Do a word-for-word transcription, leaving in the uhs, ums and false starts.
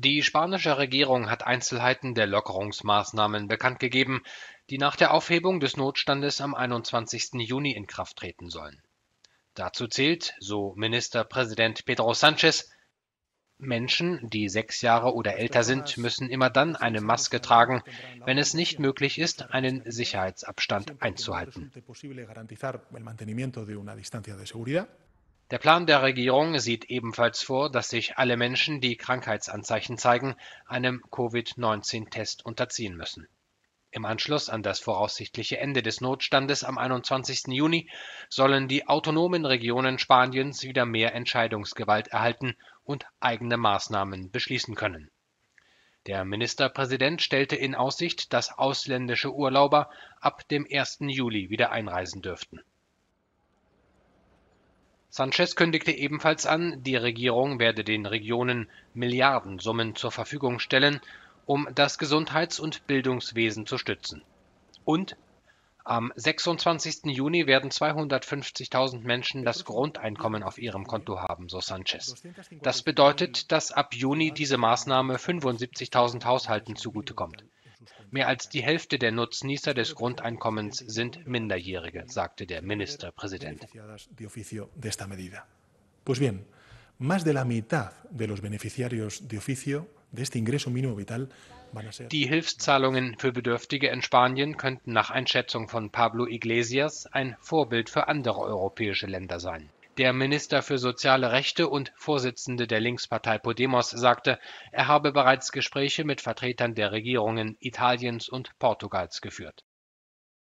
Die spanische Regierung hat Einzelheiten der Lockerungsmaßnahmen bekannt gegeben, die nach der Aufhebung des Notstandes am einundzwanzigsten Juni in Kraft treten sollen. Dazu zählt, so Ministerpräsident Pedro Sánchez: Menschen, die sechs Jahre oder älter sind, müssen immer dann eine Maske tragen, wenn es nicht möglich ist, einen Sicherheitsabstand einzuhalten. Der Plan der Regierung sieht ebenfalls vor, dass sich alle Menschen, die Krankheitsanzeichen zeigen, einem Covid neunzehn Test unterziehen müssen. Im Anschluss an das voraussichtliche Ende des Notstandes am einundzwanzigsten Juni sollen die autonomen Regionen Spaniens wieder mehr Entscheidungsgewalt erhalten und eigene Maßnahmen beschließen können. Der Ministerpräsident stellte in Aussicht, dass ausländische Urlauber ab dem ersten Juli wieder einreisen dürften. Sánchez kündigte ebenfalls an, die Regierung werde den Regionen Milliardensummen zur Verfügung stellen, um das Gesundheits- und Bildungswesen zu stützen. Und am sechsundzwanzigsten Juni werden zweihundertfünfzigtausend Menschen das Grundeinkommen auf ihrem Konto haben, so Sánchez. Das bedeutet, dass ab Juni diese Maßnahme fünfundsiebzigtausend Haushalten zugutekommt. Mehr als die Hälfte der Nutznießer des Grundeinkommens sind Minderjährige, sagte der Ministerpräsident. Pues bien, más de la mitad de los beneficiarios de oficio de este ingreso mínimo vital van a ser. Die Hilfszahlungen für Bedürftige in Spanien könnten nach Einschätzung von Pablo Iglesias ein Vorbild für andere europäische Länder sein. Der Minister für soziale Rechte und Vorsitzende der Linkspartei Podemos sagte, er habe bereits Gespräche mit Vertretern der Regierungen Italiens und Portugals geführt.